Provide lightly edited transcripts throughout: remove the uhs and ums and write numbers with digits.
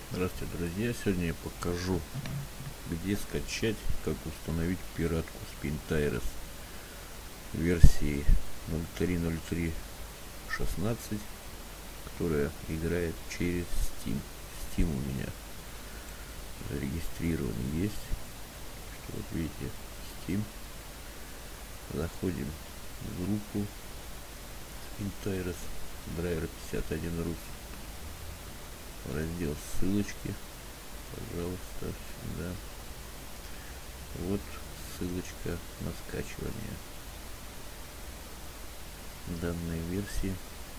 Здравствуйте, друзья! Сегодня я покажу, где скачать, как установить пиратку Spintails версии 03.03.16, которая играет через Steam. Steam у меня зарегистрирован есть. Что вот видите, Steam. Заходим в группу Spintails Драйвер 51 Рус. Раздел ссылочки, пожалуйста, сюда. Вот ссылочка на скачивание данной версии.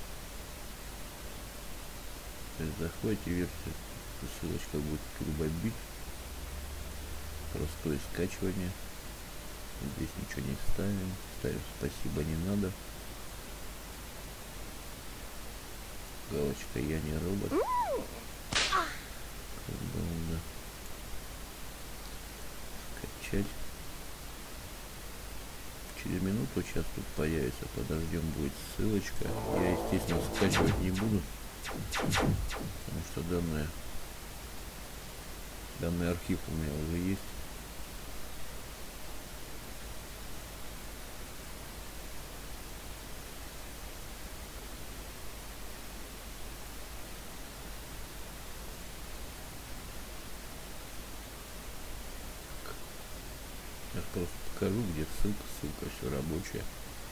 То есть заходите в версию, ссылочка будет TurboBit. Простое скачивание. Здесь ничего не ставим. Ставим спасибо не надо. Галочка я не робот. Надо скачать. Через минуту сейчас тут появится, подождем, будет ссылочка. Я, естественно, скачивать не буду, потому что данный архив у меня уже есть. Я просто покажу, где ссылка все рабочая.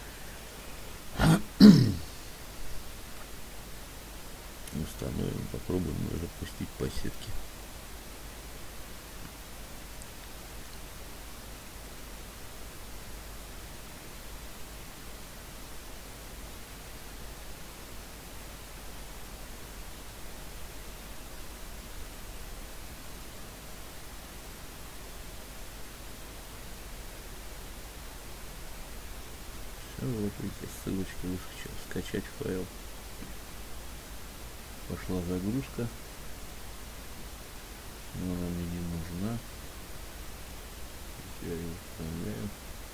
Установим, попробуем ее запустить по сетке. Вот видите, ссылочка выскочила. Скачать файл. Пошла загрузка. Но она мне не нужна. Я ее вставляю.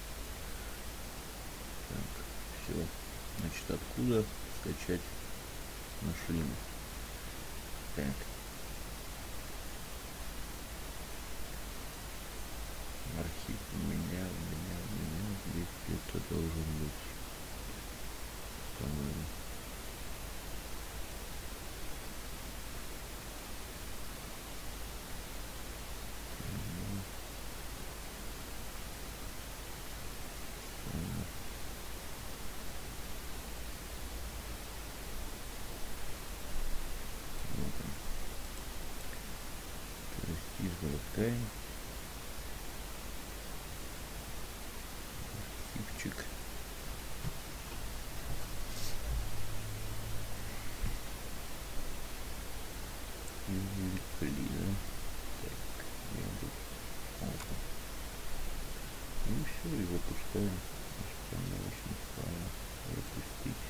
Так, все. Значит, откуда скачать нашли мы. Так. Архив у меня здесь где-то должен быть, по-моему. Вот он. То есть извлекаем архивчик. Извлекли, да? Так, я тут. Ну все, и запускаем установочный файл. Запустить.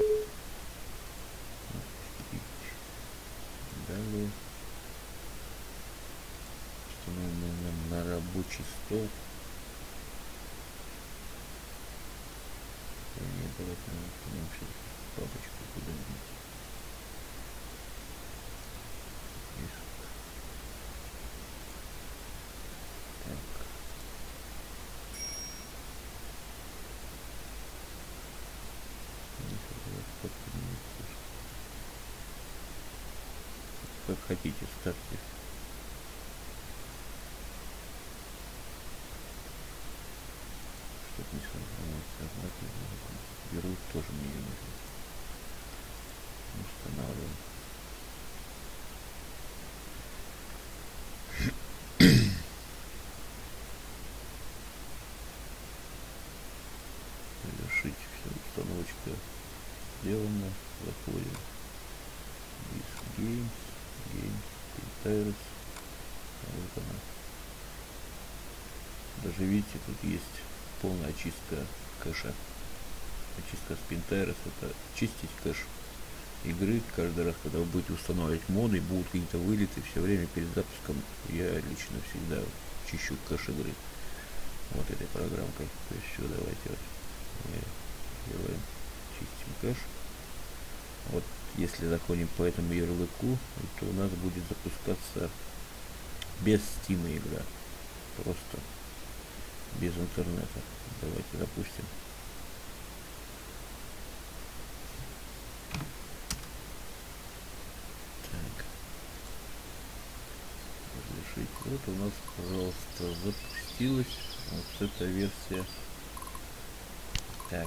Далее установим на рабочий стол. Нет, давайте нам сейчас папочку куда-нибудь. Как хотите, ставьте. Чтоб не сознательно. Беру, тоже мне не нужно. Устанавливаем. Завершить. Все, установочка сделана. Заходим. Games, Spintails. Вот она. Даже видите, тут есть полная очистка кэша. Очистка Spintails — это чистить кэш игры. Каждый раз, когда вы будете устанавливать моды, будут какие-то вылеты, все время перед запуском я лично всегда чищу кэш игры вот этой программкой. То есть все, давайте вот мы делаем, чистим кэш. Вот Если заходим по этому ярлыку, то у нас будет запускаться без Steam игра. Просто без интернета. Давайте запустим. Так. Разрешить. Вот у нас, пожалуйста, запустилась вот эта версия. Так.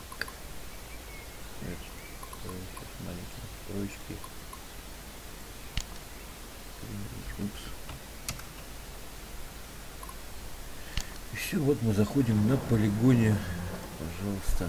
Сейчас маленькие настройки. Упс. И все, вот мы заходим на полигоне. Пожалуйста.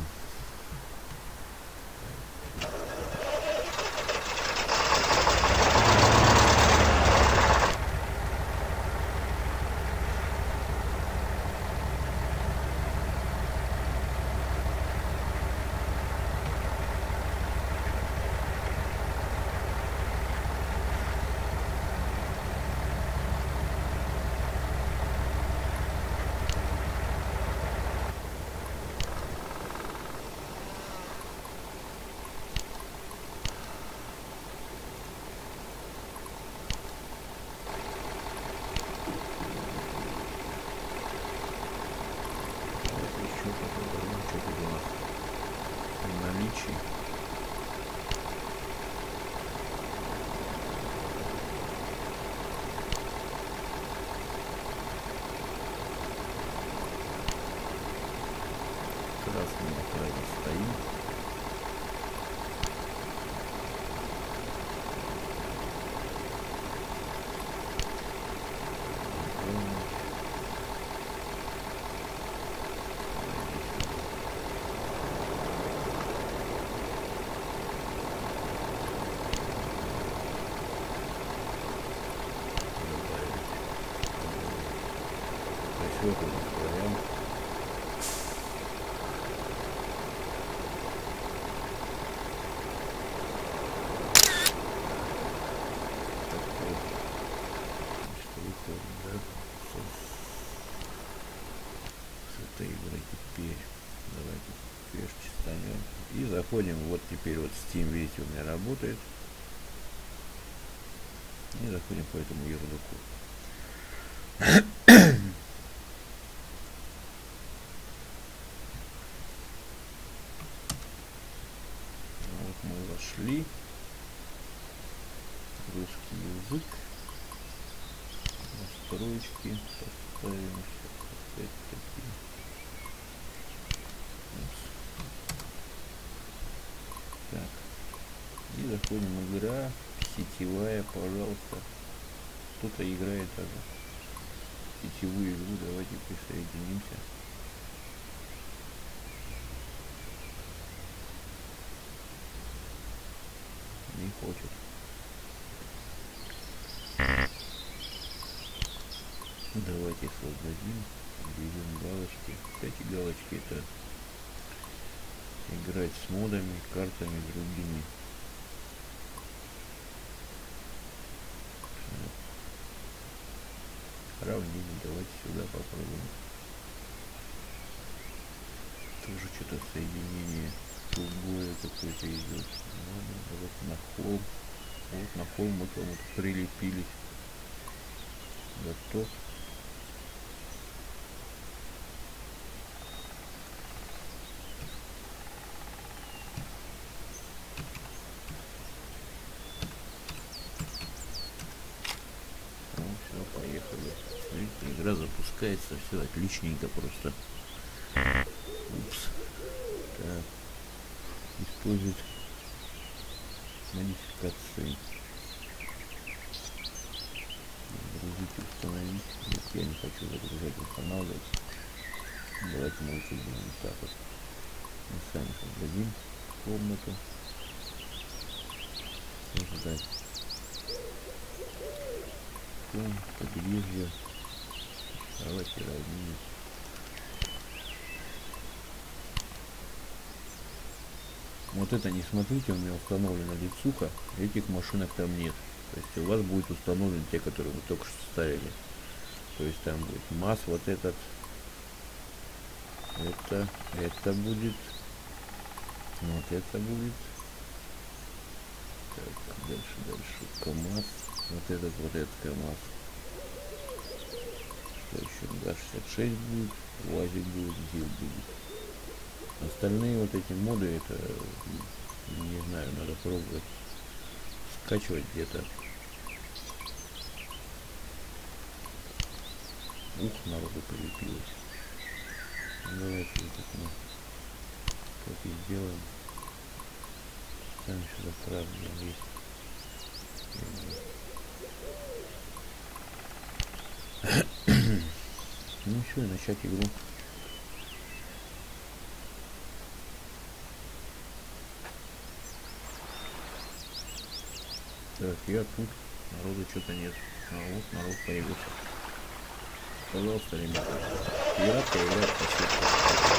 Красный на крае стоит. Вот у нас вариант. С этой игры теперь давайте флешки станем и заходим. Вот теперь вот Steam, видите, у меня работает. И заходим по этому ярлыку. Вот мы вошли. Русский язык. Настройки. Поставим опять такие. Так. И заходим, игра сетевая, пожалуйста. Кто-то играет даже сетевую игру, давайте присоединимся. Не хочет. Давайте создадим, берем галочки. Эти галочки — это играть с модами, картами, другими. Равнение, давайте сюда попробуем. Тоже что-то соединение другое какое-то идет. Вот на холм. Вот на холм мы кому-то прилепились. Готов. Поехали. Смотрите, игра запускается, все отличненько просто. Упс. Так. Использовать модификации. Загрузить, установить. Нет, я не хочу загружать, устанавливать. Давайте мы лучше сделаем так вот. Мы сами создадим комнату. Создать. Побережье. Давайте равнение. Вот это не смотрите, у меня установлена лицуха, этих машинок там нет. То есть у вас будет установлен те, которые вы только что ставили. То есть там будет МАЗ, вот этот. Это будет. Вот это будет. Так, дальше. КамАЗ. Вот этот КамАЗ. Что еще? ГАЗ-66 будет, УАЗик будет, ЗИЛ будет. Остальные вот эти моды, это, не знаю, надо пробовать скачивать где-то. Ух, народу прилепилось. Давайте вот это мы так и сделаем. Ставим сюда сразу есть. Ну все, начать игру. Так, я тут. Народу что-то нет. А вот народ появился. Пожалуйста, ребята. Пиратка играет по сетке.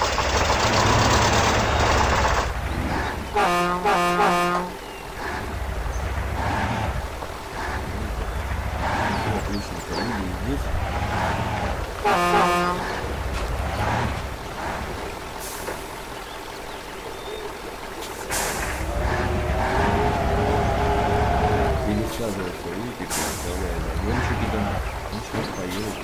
Отлично, люди здесь. Пересаживается, видите, представляет. Гонщики там, ну сейчас поедут.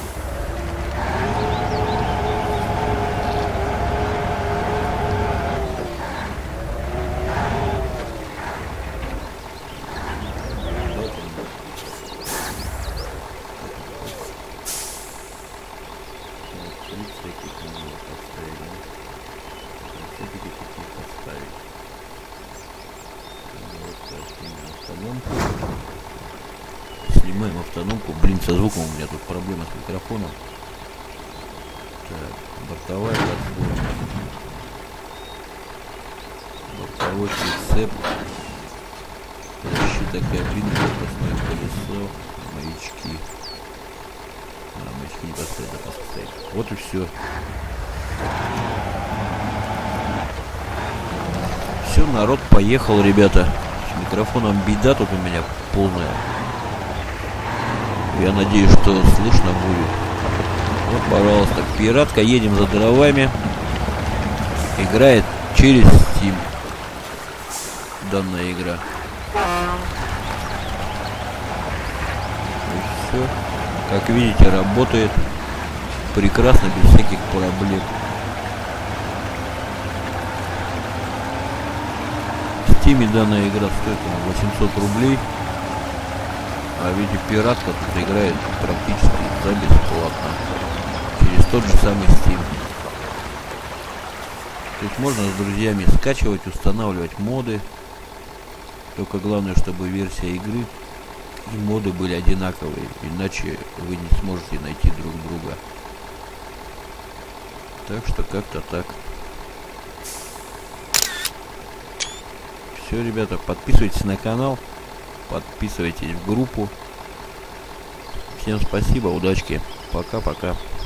Снимаем автономку. Блин, со звуком у меня тут проблема с микрофоном. Так, бортовая платформа. Бортовой прицеп. Защита кабины, запасное колесо, маячки. Маячки не поставить, запаска стоит. Вот и все. Все, народ поехал, ребята. С микрофоном беда тут у меня полная. Я надеюсь, что слышно будет. Вот, пожалуйста, пиратка, едем за дровами. Играет через Steam. Данная игра. И все. Как видите, работает прекрасно, без всяких проблем. В Steam данная игра стоит 800 рублей. А видите, пиратка тут играет практически за бесплатно. Через тот же самый Steam. То есть можно с друзьями скачивать, устанавливать моды. Только главное, чтобы версия игры и моды были одинаковые. Иначе вы не сможете найти друг друга. Так что как-то так. Все, ребята, подписывайтесь на канал. Подписывайтесь в группу. Всем спасибо, удачки. Пока-пока.